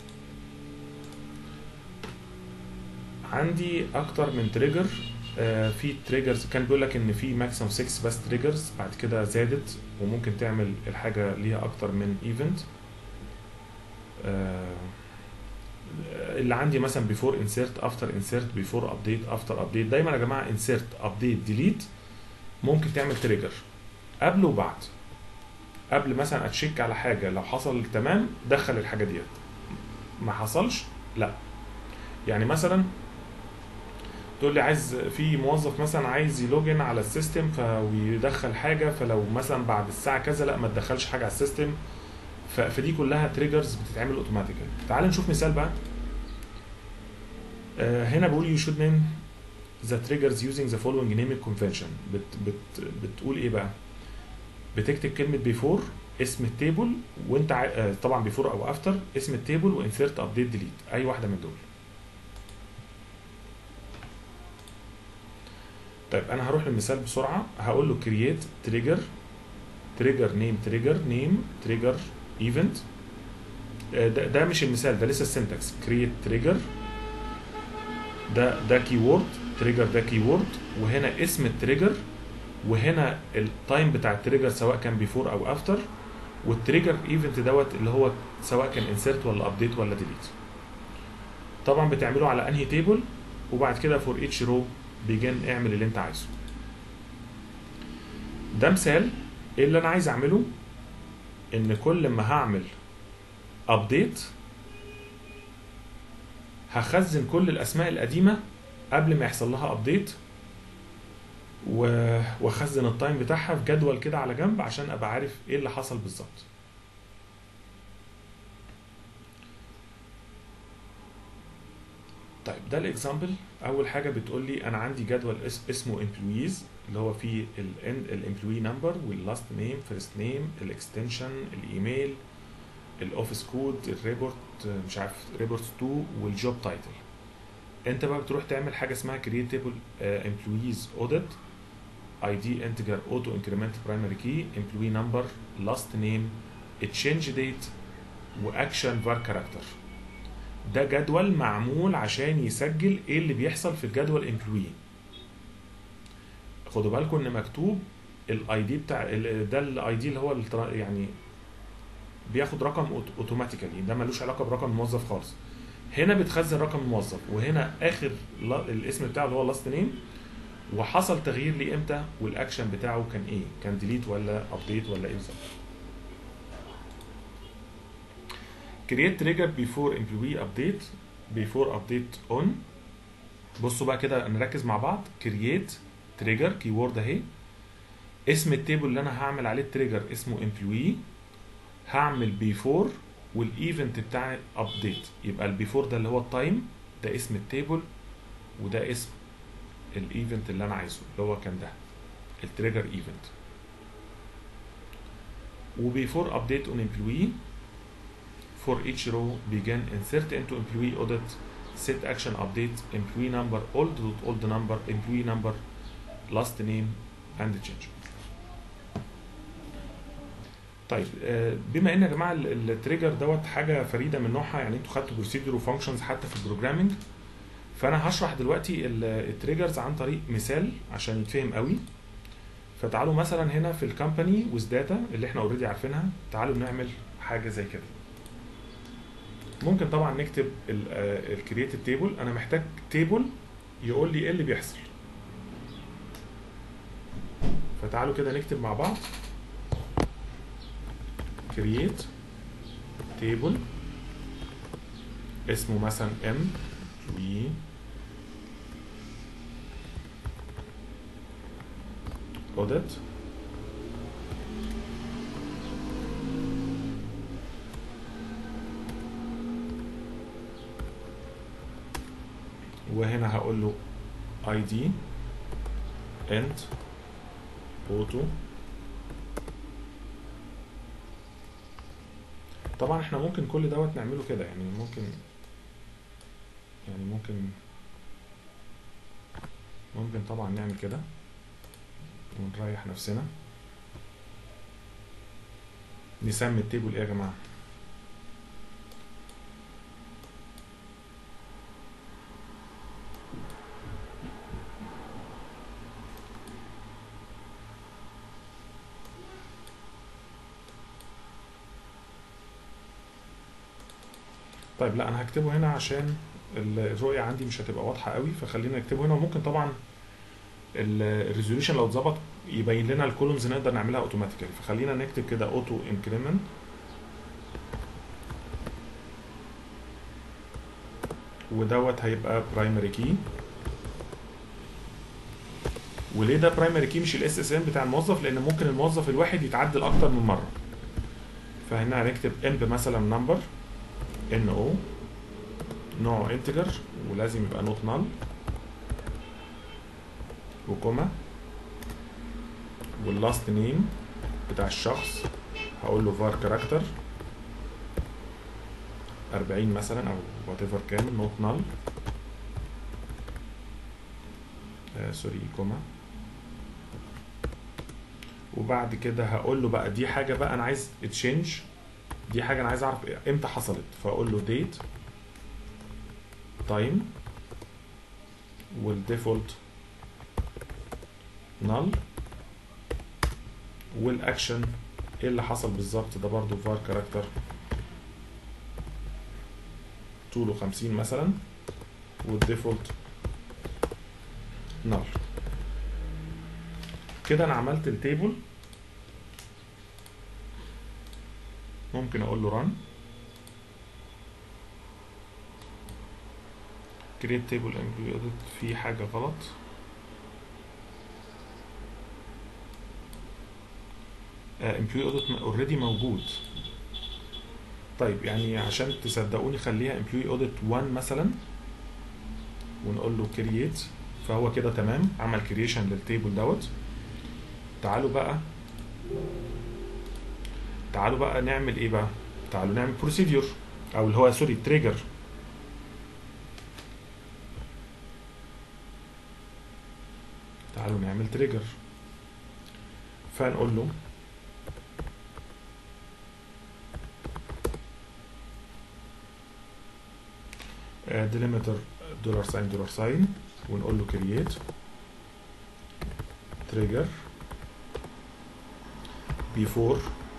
عندي اكتر من تريجر. آه في تريجرز كان بيقول لك ان في ماكسيمم ستة بس تريجرز، بعد كده زادت وممكن تعمل الحاجه ليها اكتر من ايفنت. آه اللي عندي مثلا بيفور انسيرت، افتر انسيرت، بيفور ابديت، افتر ابديت. دايما يا جماعه انسيرت، ابديت، ديليت ممكن تعمل تريجر قبل وبعد. قبل مثلا اتشيك على حاجه لو حصل تمام دخل الحاجه ديت، ما حصلش لا. يعني مثلا تقول لي عايز في موظف مثلا عايز يلوجن على السيستم فيدخل حاجه، فلو مثلا بعد الساعه كذا لا ما تدخلش حاجه على السيستم. فدي كلها تريجرز بتتعمل اوتوماتيكال. تعال نشوف مثال بقى. آه هنا بقول you should name the triggers using the following naming convention. بت بت بتقول ايه بقى؟ بتكتب كلمه بيفور اسم التيبل، وانت آه طبعا بيفور او افتر اسم التيبل، وانسيرت ابديت ديليت اي واحده من دول. طيب انا هروح للمثال بسرعه. هقول له create trigger trigger name trigger name trigger event. ده, ده مش المثال، ده لسه السنتكس. create trigger ده ده كيورد، trigger ده كيورد، وهنا اسم التريجر، وهنا التايم بتاع التريجر سواء كان بيفور او افتر، والتريجر ايفنت دوت اللي هو سواء كان انسيرت ولا ابديت ولا ديليت. طبعا بتعمله على انهي تيبل، وبعد كده فور اتش رو بيجن اعمل اللي انت عايزه. ده مثال. ايه اللي انا عايز اعمله؟ ان كل ما هعمل ابديت هخزن كل الاسماء القديمه قبل ما يحصل لها ابديت، واخزن التايم بتاعها في جدول كده على جنب عشان ابقى عارف ايه اللي حصل بالظبط. طيب ده الاكزامبل. اول حاجه بتقول لي انا عندي جدول اسمه امبلويز اللي هو فيه الامبلوي نمبر واللاست نيم فيرست نيم الاكستنشن الايميل الاوفيس كود الريبورت مش عارف ريبورت اتنين والجوب تايتل. انت بقى بتروح تعمل حاجه اسمها كرييت تيبل امبلويز اوديت اي دي انتجر اوتو انكريمنت برايمري كي امبلوي نمبر لاست نيم تشينج ديت واكشن فار كاركتر. ده جدول معمول عشان يسجل ايه اللي بيحصل في الجدول امبلوي. خدوا بالكم ان مكتوب الاي دي بتاع ده الاي دي اللي هو يعني بياخد رقم اوتوماتيكالي، ده ملوش علاقه برقم الموظف خالص. هنا بتخزن رقم الموظف، وهنا اخر الاسم بتاعه اللي هو لاست نيم، وحصل تغيير ليه امتى، والاكشن بتاعه كان ايه، كان ديليت ولا ابديت ولا ايه بالظبط. create trigger before employee update before update on. بصوا بقى كده نركز مع بعض. create trigger keyword اهي، اسم التيبل اللي انا هعمل عليه التريجر اسمه employee، هعمل before والايفنت بتاع update. يبقى البيفور ده اللي هو التايم، ده اسم التيبل، وده اسم الايفنت اللي انا عايزه اللي هو كان ده التريجر ايفنت. وبيفور update on employee for each row begin insert into employee audit set action update employee number old old number employee number last name and change. طيب بما ان يا جماعه التريجر دوت حاجه فريده من نوعها، يعني انتوا خدتوا بروسيدور وفانكشنز حتى في البروجرامنج، فانا هشرح دلوقتي التريجرز عن طريق مثال عشان يتفهم قوي. فتعالوا مثلا هنا في الكومباني ويز داتا اللي احنا اوريدي عارفينها، تعالوا نعمل حاجه زي كده. ممكن طبعا نكتب الكرييت تيبل، انا محتاج تيبل يقول لي ايه اللي بيحصل. فتعالوا كده نكتب مع بعض create table اسمه مثلا employee audit وهنا هقول له اي دي and auto. طبعا احنا ممكن كل دوت نعمله كده، يعني ممكن يعني ممكن ممكن طبعا نعمل كده ونريح نفسنا. نسمي التيبل ايه يا جماعه؟ طيب لا انا هكتبه هنا عشان الرؤيه عندي مش هتبقى واضحه قوي، فخلينا نكتبه هنا. وممكن طبعا الريزوليوشن لو اتظبط يبين لنا الكولومز نقدر نعملها اوتوماتيكالي، فخلينا نكتب كده اوتو انكريمنت ودوت هيبقى برايمري كي. وليه ده برايمري كي مش الاس اس ام بتاع الموظف؟ لان ممكن الموظف الواحد يتعدل اكتر من مره. فهنا هنكتب امب مثلا نمبر ان او نوعه انتجر ولازم يبقى نوت نال وكوما، واللاست نيم بتاع الشخص هقول له var كاركتر أربعين مثلا او وات ايفر كان نوت نال آه سوري كوما. وبعد كده هقول له بقى دي حاجه بقى انا عايز تشينج، دي حاجه انا عايز اعرف امتى حصلت، فاقول له date time والديفولت null والاكشن ايه اللي حصل بالظبط ده برضو var كاركتر طوله خمسين مثلا والديفولت null. كده انا عملت التيبل. ممكن اقول له run create table employee audit. في حاجة غلط، employee audit already موجود. طيب يعني عشان تصدقوني خليها employee audit واحد مثلا ونقول له create، فهو كده تمام عمل creation للتيبل دوت. تعالوا بقى تعالوا بقى نعمل ايه بقى؟ تعالوا نعمل procedure او اللي هو سوري trigger. تعالوا نعمل trigger. فنقول له delimiter دولار ساين دولار ساين ونقول له create trigger before.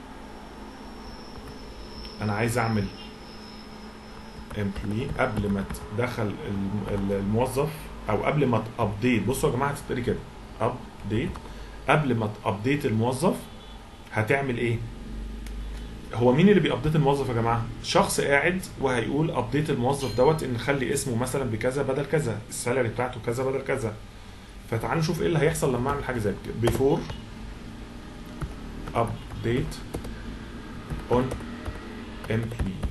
انا عايز اعمل employee قبل ما تدخل الموظف او قبل ما تابديت. بصوا يا جماعه هتبتدي كده ابديت، قبل ما تابديت الموظف هتعمل ايه؟ هو مين اللي بيابديت الموظف يا جماعه؟ شخص قاعد وهيقول ابديت الموظف دوت ان نخلي اسمه مثلا بكذا بدل كذا، السالري بتاعته كذا بدل كذا. فتعالوا نشوف ايه اللي هيحصل لما اعمل حاجه زي كده. before update on employee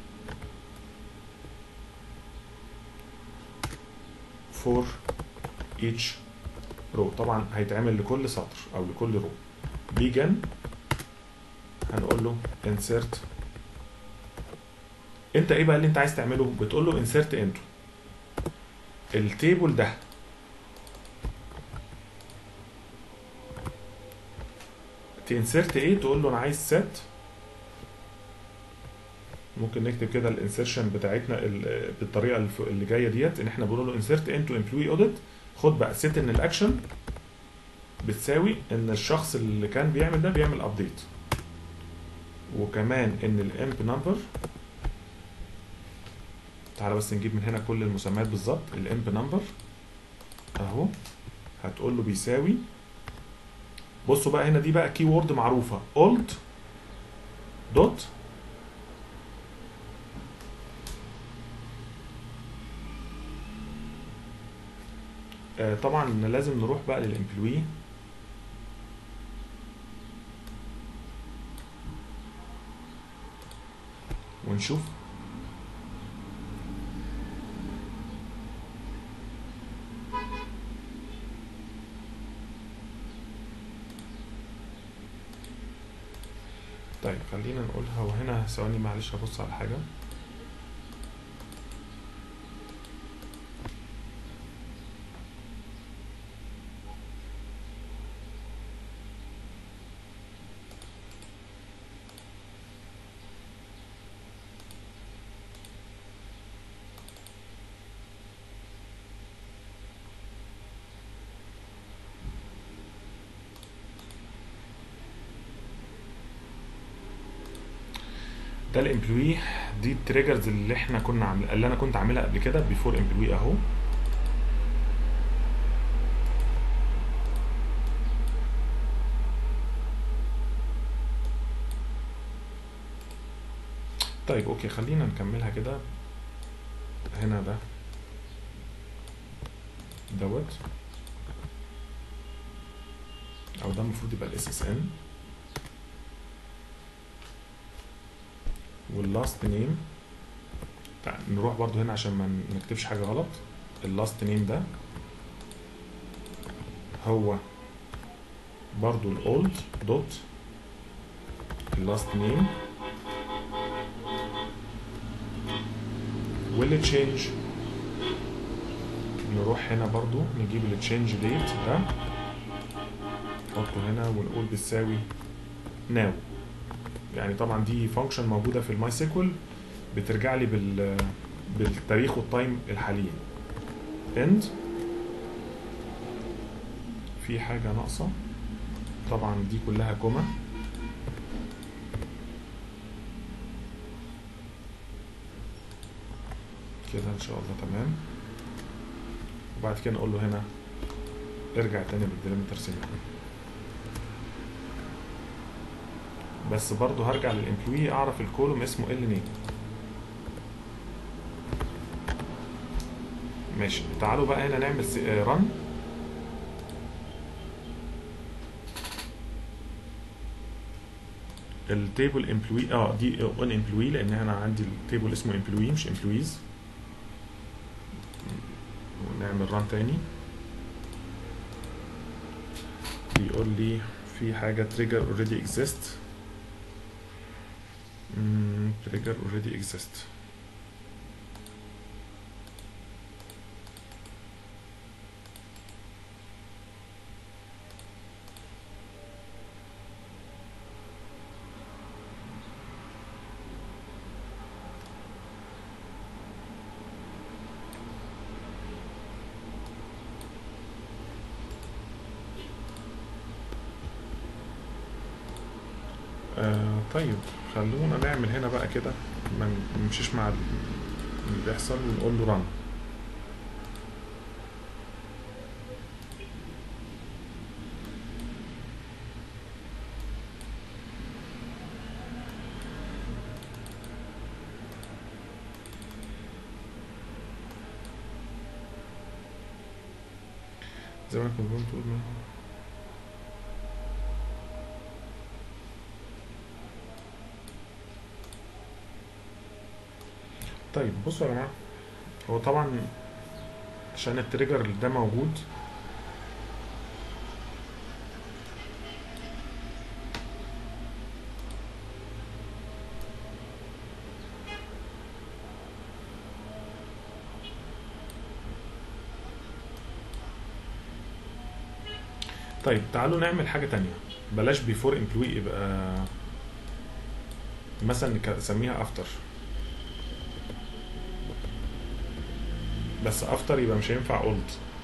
for each row. طبعا هيتعمل لكل سطر او لكل رو. begin هنقول له insert. انت ايه بقى اللي انت عايز تعمله؟ بتقول له insert into التيبل ده تنسرت ايه؟ تقول له انا عايز سيت. ممكن نكتب كده الانسرشن بتاعتنا بالطريقه اللي جايه ديت، ان احنا بنقول له انسرت انتو امبلوي اوديت. خد بقى سيت ان الاكشن بتساوي ان الشخص اللي كان بيعمل ده بيعمل ابديت، وكمان ان الامب نمبر. تعالى بس نجيب من هنا كل المسميات بالظبط. الامب نمبر اهو هتقول له بيساوي، بصوا بقى هنا دي بقى كي وورد معروفه، old دوت آه طبعا لازم نروح بقى للامبلوي ونشوف. طيب خلينا نقولها، وهنا ثواني معلش هبص على حاجه. ده الامبلوي، دي التريجرز اللي احنا كنا عامل اللي انا كنت عاملها قبل كده بيفور امبلوي اهو. طيب اوكي خلينا نكملها كده. هنا ده دوت، او ده المفروض يبقى الاس اس ان، واللاست نيم. نروح برضو هنا عشان ما نكتبش حاجه غلط. اللاست نيم ده هو برضو الاولد دوت اللاست نيم، والتشينج نروح هنا برضو نجيب التشينج ديت ده نحطه هنا ونقول بتساوي ناو. يعني طبعا دي فانكشن موجوده في الماي سيكوال بترجع لي بال بالتاريخ والتايم الحاليين. اند في حاجه ناقصه طبعا، دي كلها كوما. كده ان شاء الله تمام. وبعد كده نقول له هنا ارجع تاني بالديليمتر سيمبل. بس برضو هرجع للامبلوي اعرف الكولوم اسمه ال نيم. ماشي، تعالوا بقى هنا نعمل رن. التيبل امبلوي اه دي اون امبلوي، لان انا عندي التيبل اسمه امبلوي مش امبلويز. ونعمل ران تاني، بيقول لي في حاجه تريجر اوريدي اكزيست. تريجر اوريدي اكزيست. آه طيب خلونا نعمل هنا بقى كده ما نمشيش مع اللي بيحصل ونقول له ران. زي ما كنت بتقول. طيب بصوا يا جماعه، هو طبعا عشان التريجر ده موجود طيب تعالوا نعمل حاجه تانية. بلاش بيفور امبلوي، يبقى مثلا نسميها افتر، بس افتر يبقى مش هينفع اولد.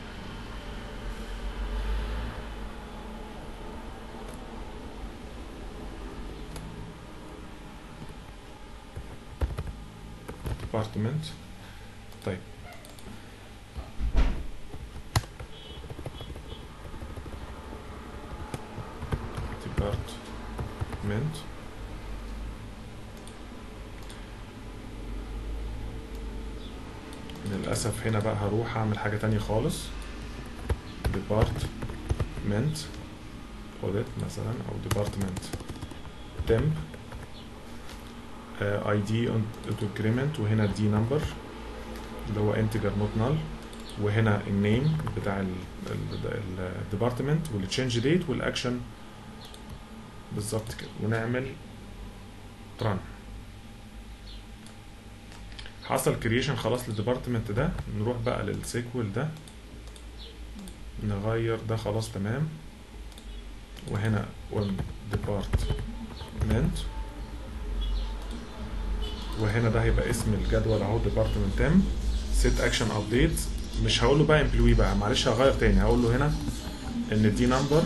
department. طيب department للأسف هنا بقى هروح أعمل حاجة تانية خالص. department audit مثلا أو department temp uh, اي دي auto increment، وهنا الدي نمبر اللي هو integer not null، وهنا النيم بتاع الديبارتمنت والتشينج ديت والاكشن بالظبط كده، ونعمل ران. حصل كرييشن خلاص للديبارتمنت ده. نروح بقى للسيكوال ده نغير ده خلاص تمام، وهنا ديبارتمنت، وهنا ده هيبقى اسم الجدول اهو ديبارتمنت تم سيت اكشن ابديت. مش هقول له بقى امبلوي بقى، معلش هغير تاني، هقول له هنا ان الدي نمبر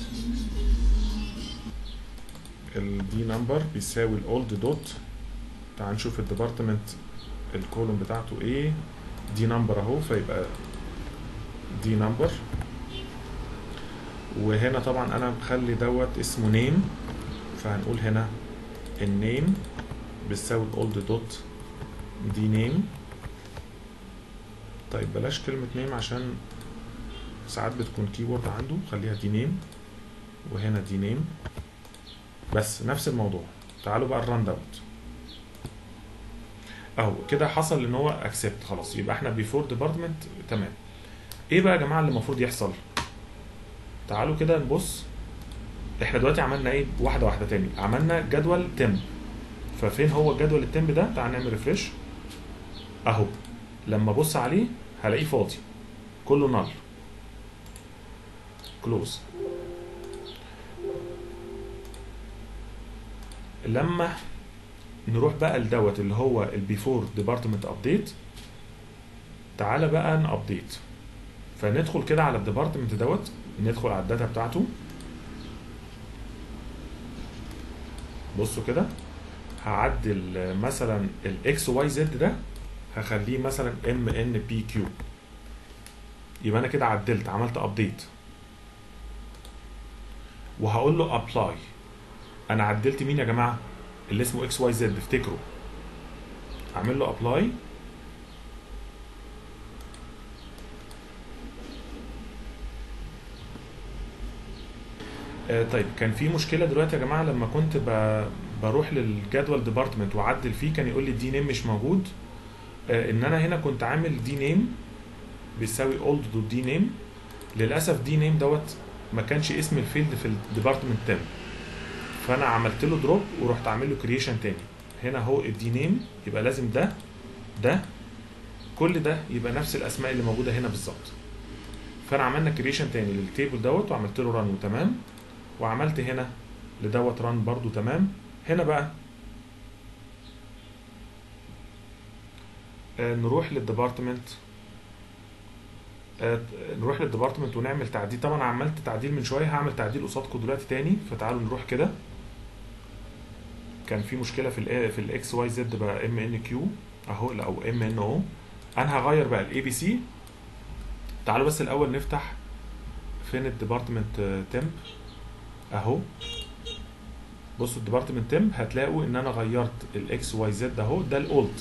الدي نمبر بيساوي الاولد دوت. تعال نشوف الديبارتمنت الكولوم بتاعته ايه، دي نمبر اهو، فيبقى دي نمبر. وهنا طبعا انا مخلي دوت اسمه نيم، فهنقول هنا النيم بيساوي الاولد دوت دي نيم. طيب بلاش كلمة نيم عشان ساعات بتكون كيورد عنده، خليها دي نيم، وهنا دي نيم، بس نفس الموضوع. تعالوا بقى الران دوت اهو كده حصل ان هو اكسبت خلاص، يبقى احنا بيفور ديبارتمنت تمام. ايه بقى يا جماعه اللي المفروض يحصل؟ تعالوا كده نبص. احنا دلوقتي عملنا ايه؟ واحده واحده تاني. عملنا جدول تم، ففين هو الجدول التم ده؟ تعال نعمل ريفريش اهو. لما ابص عليه هلاقيه فاضي كله نال كلوز. لما نروح بقى لدوت اللي هو البيفور ديبارتمنت ابديت، تعالى بقى نابديت. فندخل كده على الديبارتمنت دوت، ندخل على الداتا بتاعته. بصوا كده هعدل مثلا الاكس واي زد ده، هخليه مثلا ام ان بي كيو. يبقى انا كده عدلت، عملت ابديت، وهقول له ابلاي. انا عدلت مين يا جماعه؟ اللي اسمه اكس واي زد، افتكروا. اعمل له ابلاي. آه طيب كان في مشكله دلوقتي يا جماعه، لما كنت بروح للجدول ديبارتمنت واعدل فيه كان يقول لي الدي نيم مش موجود. آه ان انا هنا كنت عامل دي نيم بيساوي اولد دوت دي نيم. للاسف دي نيم دوت ما كانش اسم الفيلد في الديبارتمنت تام، فانا عملت له دروب ورحت عامل له كرييشن تاني. هنا اهو الدي نيم، يبقى لازم ده ده كل ده يبقى نفس الاسماء اللي موجوده هنا بالظبط. فانا عملنا كرييشن تاني للتيبل دوت وعملت له ران وتمام، وعملت هنا لدوت ران برضو تمام. هنا بقى آه نروح للديبارتمنت آه نروح للديبارتمنت ونعمل تعديل. طبعا عملت تعديل من شويه، هعمل تعديل قصادكم دلوقتي تاني. فتعالوا نروح كده. كان في مشكله في ال في الاكس واي زد بقى ام ان كيو اهو او ام ان او. انا هغير بقى الاي بي سي. تعالوا بس الاول نفتح فين الديبارتمنت تمب اهو. بصوا الديبارتمنت تمب، هتلاقوا ان انا غيرت الاكس واي زد اهو، ده الاولد،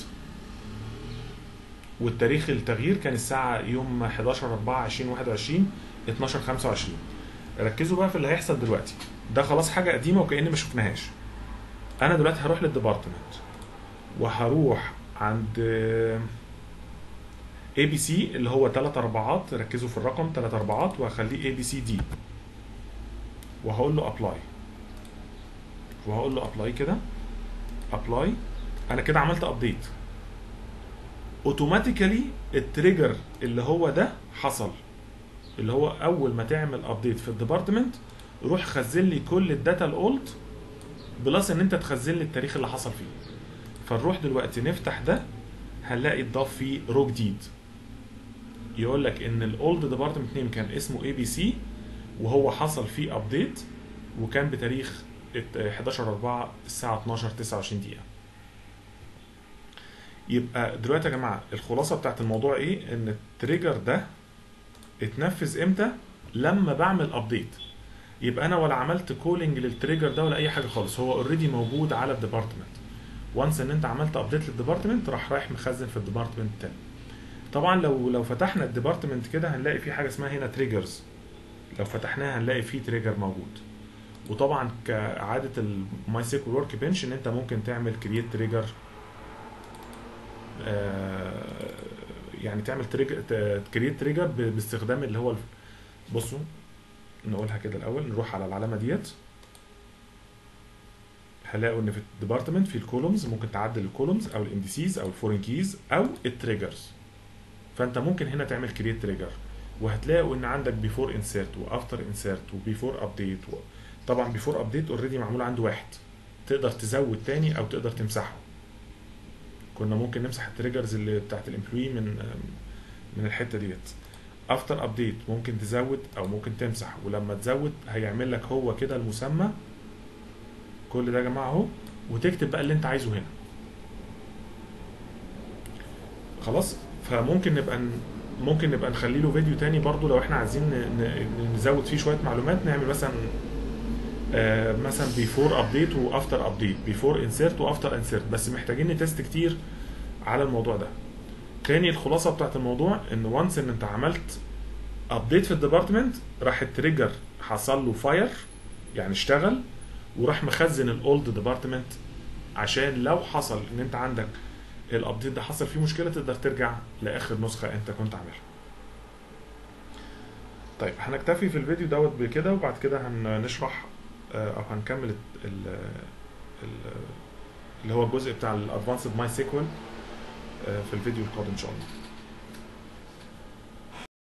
والتاريخ التغيير كان الساعه يوم حداشر اربعة عشرين واحد وعشرين اتناشر خمسة وعشرين. ركزوا بقى في اللي هيحصل دلوقتي. ده خلاص حاجه قديمه وكأني ما شفناهاش. انا دلوقتي هروح للديبارتمنت وهروح عند اي بي سي اللي هو ثلاث اربعات. ركزوا في الرقم ثلاث اربعات، وهخليه اي بي سي دي، وهقول له ابلاي، وهقول له ابلاي كده ابلاي. انا كده عملت ابديت اوتوماتيكالي. التريجر اللي هو ده حصل، اللي هو اول ما تعمل ابديت في الديبارتمنت روح خزن لي كل الداتا الاولد بلس ان انت تخزن لي التاريخ اللي حصل فيه. فنروح دلوقتي نفتح ده، هنلاقي اتضاف فيه رو جديد يقول لك ان الاولد ديبارتمنت نيم كان اسمه اي بي سي، وهو حصل فيه ابديت وكان بتاريخ حداشر اربعة الساعه اتناشر تسعة وعشرين دقيقه. يبقى دلوقتي يا جماعه الخلاصه بتاعت الموضوع ايه؟ ان التريجر ده اتنفذ امتى؟ لما بعمل ابديت. يبقى انا ولا عملت كولينج للتريجر ده ولا اي حاجه خالص، هو اوريدي موجود على الديبارتمنت. وانس ان انت عملت ابديت للديبارتمنت راح رايح مخزن في الديبارتمنت التاني. طبعا لو لو فتحنا الديبارتمنت كده هنلاقي في حاجه اسمها هنا تريجرز، لو فتحناها هنلاقي فيه تريجر موجود. وطبعا كعاده الماي سيكوال ورك بنش ان انت ممكن تعمل كرييت تريجر، يعني تعمل تريجر كرييت تريجر باستخدام اللي هو، بصوا نقولها كده الاول، نروح على العلامه ديت هلاقوا ان في الديبارتمنت في الكولومز ممكن تعدل الكولومز او الاندسيز او الفورين كيز او التريجرز. فانت ممكن هنا تعمل كرييت تريجر، وهتلاقوا ان عندك بيفور انسيرت وافتر انسيرت وبيفور ابديت. طبعا بيفور ابديت اوريدي معمول عنده واحد، تقدر تزود تاني او تقدر تمسحه. كنا ممكن نمسح التريجرز اللي بتاعت الامبلوي من من الحته ديت. افتر ابديت ممكن تزود او ممكن تمسح، ولما تزود هيعمل لك هو كده المسمى كل ده يا جماعه اهو، وتكتب بقى اللي انت عايزه هنا. خلاص. فممكن نبقى ممكن نبقى نخلي له فيديو تاني برضو لو احنا عايزين نزود فيه شويه معلومات، نعمل مثلا آه مثلا بيفور ابديت وافتر ابديت، بيفور انسيرت وافتر انسيرت، بس محتاجين نتست كتير على الموضوع ده. تاني الخلاصه بتاعت الموضوع ان وانس ان انت عملت ابديت في الديبارتمنت راح التريجر حصل له فاير يعني اشتغل، وراح مخزن الاولد ديبارتمنت عشان لو حصل ان انت عندك الابديت ده حصل فيه مشكله تقدر ترجع لاخر نسخه انت كنت عاملها. طيب هنكتفي في الفيديو دوت بكده، وبعد كده هنشرح او هنكمل اللي هو الجزء بتاع الادفانسد ماي سيكوال في الفيديو القادم ان شاء الله.